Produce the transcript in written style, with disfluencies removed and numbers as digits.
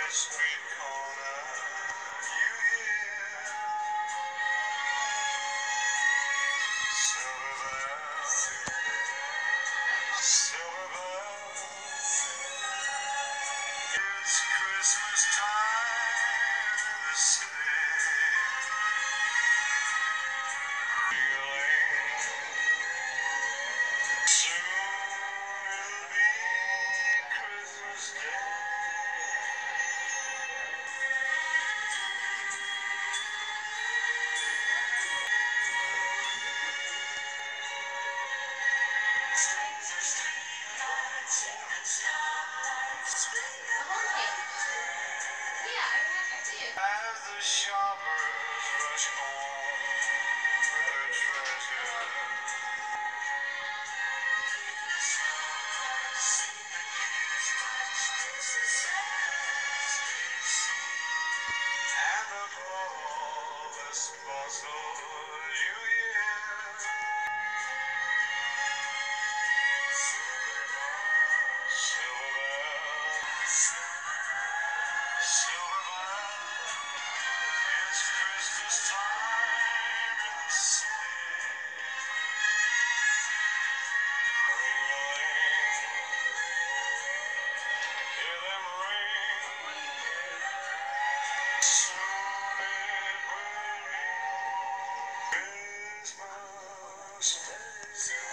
street corner, you hear silver bells, silver bells. It's Christmas time in the city. Soon it'll be Christmas Day. As the shoppers rush home with their treasure, and above all this bustle, you hear silver bells, silver bells. It's Christmas time in the city. Ring-a-ling, hear them ring. Soon it will be Christmas Day.